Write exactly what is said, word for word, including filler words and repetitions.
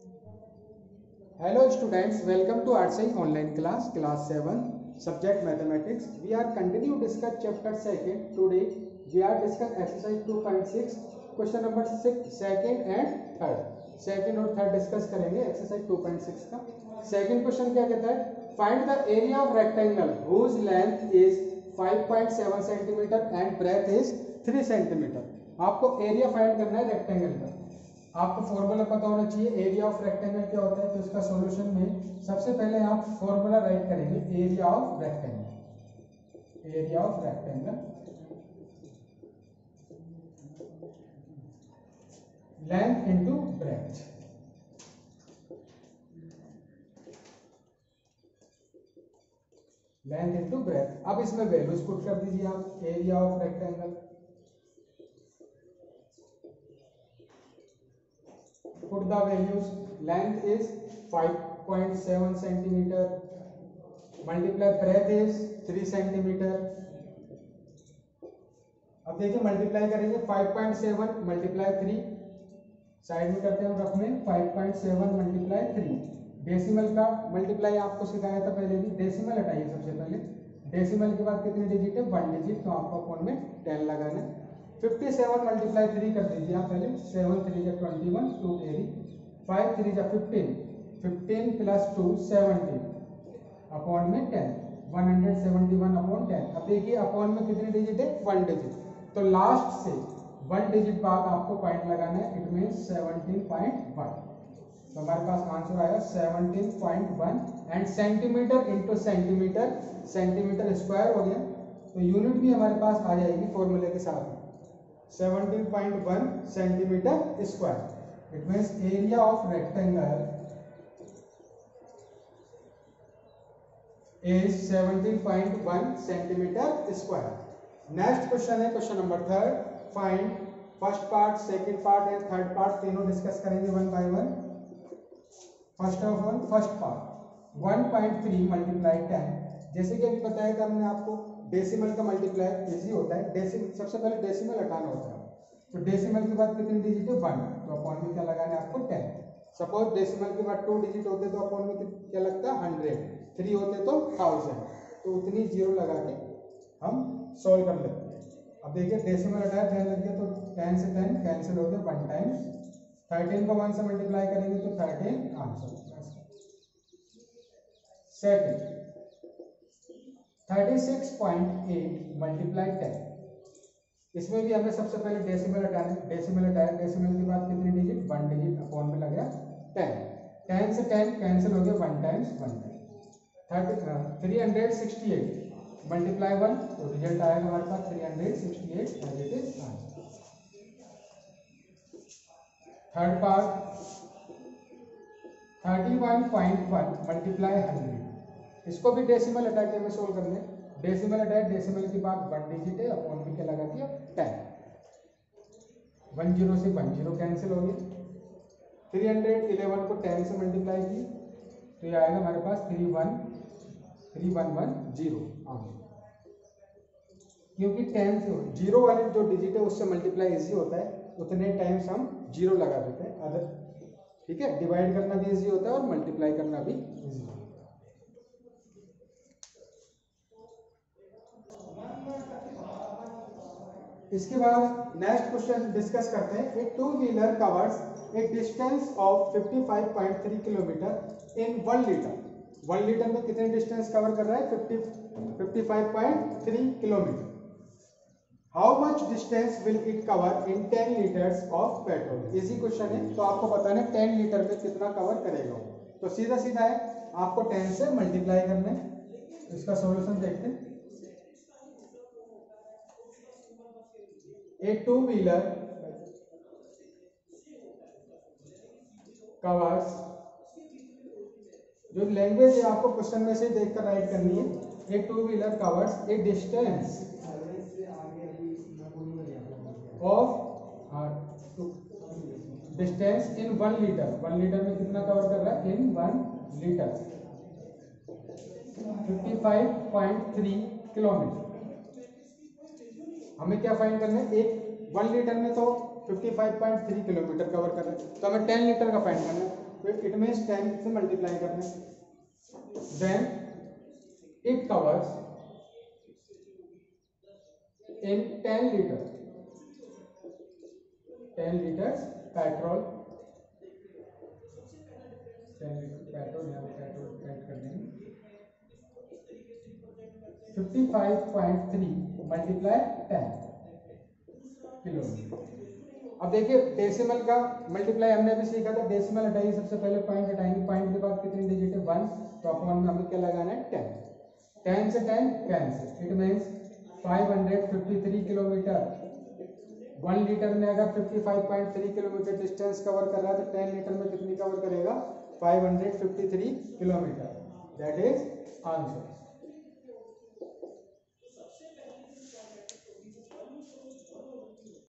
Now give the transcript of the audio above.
Hello students, welcome to ArtSci online class, class seven, subject mathematics. We are continue discuss chapter second. Today we are discuss exercise two point six, question number six, second and third. Second और third discuss करेंगे exercise two point six का. Second question क्या कहता है? Find the area of rectangle whose length is five point seven centimeter and breadth is three centimeter. आपको area find करना है rectangle का. आपको फॉर्मूला पता होना चाहिए एरिया ऑफ रेक्टेंगल क्या होता है. तो इसका सॉल्यूशन में सबसे पहले आप फॉर्मूला राइट करेंगे area of rectangle. Area of rectangle length into breadth. Length into breadth. अब इसमें वैल्यूज पुट कर दीजिए आप. Area of rectangle put the values. Length is five point seven centimeter, multiply breadth is three centimeter. अब देखिए multiply करेंगे five point seven multiply three, side में करते हैं रफ में five point seven multiply three. Decimal का multiply आपको सिखाया था पहले भी. डेसिमल हटाइए सबसे पहले. डेसिमल के बाद कितने डिजिट है? One digit. तो आपको अकाउंट में टेन लगाना है. fifty-seven मल्टीप्लाई थ्री कर दीजिए आप पहले. सेवन थ्री जा twenty one, two carry. Five three जा fifteen, fifteen plus two seventeen, upon में ten. One hundred seventy one upon ten. अब देखिए अपॉन में कितने डिजिट है? One digit. तो लास्ट से वन डिजिट बाद आपको पॉइंट लगाना है. It means seventeen point one. तो हमारे पास आंसर आया seventeen point one. And centimetre into centimetre, centimetre square हो गया. तो यूनिट भी हमारे पास आ जाएगी फॉर्मूले के साथ. Seventeen point one centimetre square. It means area of rectangle is seventeen point one centimetre square. Next question है question number third. Find first part, second part and third part तीनों डिस्कस करेंगे one by one. First of all first part one point three multiply ten. जैसे कि अभी बताया था हमने आपको डेसिमल का मल्टीप्लाई इजी होता है. डेसिमल सबसे पहले डेसिमल हटाना होता है. तो डेसिमल के बाद कितने डिजिट है? वन. तो अपॉन में क्या लगाना है आपको? टेन. सपोज डेसिमल के बाद टू डिजिट होते तो अपॉन में क्या लगता है? हंड्रेड. थ्री होते तो थाउजेंड. तो उतनी जीरो लगा के हम सॉल्व कर लेते हैं. अब देखिए डेसिमल हटाया, टेन लग गया. तो टेन से टेन कैंसिल हो गया वन टाइम्स. थर्टीन को वन से मल्टीप्लाई करेंगे तो thirteen answer. Second thirty six point eight multiply ten. इसमें भी हमें सबसे पहले डेसिमल हटाना है. डेसिमल हटाया, डेसिमल के बाद कितने डिजिट? One digit. अपॉन में लग गया टेन. टेन से टेन कैंसिल हो गया one times one time. Thirty three hundred sixty eight multiply one. तो रिजल्ट आएगा हमारे पास three hundred sixty eight negative answer. Third part thirty one point one multiply hundred. इसको भी डेसिमल हटा के हमें सोल्व करना है. डेसिमल हटाए, डेसिमल के बाद वन डिजिट है. अपॉन में क्या लगा दिया? टेन. वन जीरो से वन जीरो कैंसिल हो गया. थ्री हंड्रेड इलेवन को टेन से मल्टीप्लाई की तो ये आएगा हमारे पास three one three one one zero answer. क्योंकि टेन से जीरो वाले जो डिजिट है उससे मल्टीप्लाई इजी होता है. उतने टाइम्स हम जीरो लगा देते हैं. अदर ठीक है, डिवाइड करना भी इजी होता है और मल्टीप्लाई करना भी इजी होता है. इसके बाद नेक्स्ट क्वेश्चन डिस्कस करते हैं. एक टू व्हीलर कवर्स एक distance of fifty five point three kilometre in one litre. One litre में कितने डिस्टेंस कवर कर रहा है? Fifty fifty five point three kilometre. How much distance will it cover in ten litres of petrol. Easy question है. तो आपको बताना है टेन लीटर में कितना कवर करेगा. तो सीधा सीधा है, आपको टेन से मल्टीप्लाई करना है. इसका सॉल्यूशन देखते हैं. A two wheeler covers, जो लैंग्वेज है आपको क्वेश्चन में से देखकर राइट करनी है. A two wheeler covers a distance of distance in one liter. One litre में कितना कवर कर रहा है? In one litre fifty five point three kilometre. हमें क्या फाइंड करना है? एक वन लीटर में तो fifty five point three kilometre cover करना है. तो हमें टेन लीटर का फाइंड करना है. फिर इट मीन्स टेन से मल्टीप्लाई करना है, then it covers in ten litre ten litres petrol, ten litre petrol, यहाँ पे पेट्रोल ऐड कर देंगे, fifty five point three multiply ten kilometre. अब देखिए डेसिमल का मल्टीप्लाई हमने अभी सीखा था, डेसिमल हटाइए, सबसे पहले पॉइंट हटाएंगे, पॉइंट के बाद कितनी डिजिट है वन, तो अपॉन में हमें क्या लगाना है टेन, टेन से ten cancel, it means five hundred fifty three kilometre, one litre में अगर fifty five point three kilometre distance cover कर रहा है तो टेन लीटर में कितनी कवर करेगा five hundred fifty three kilometre, that is answer.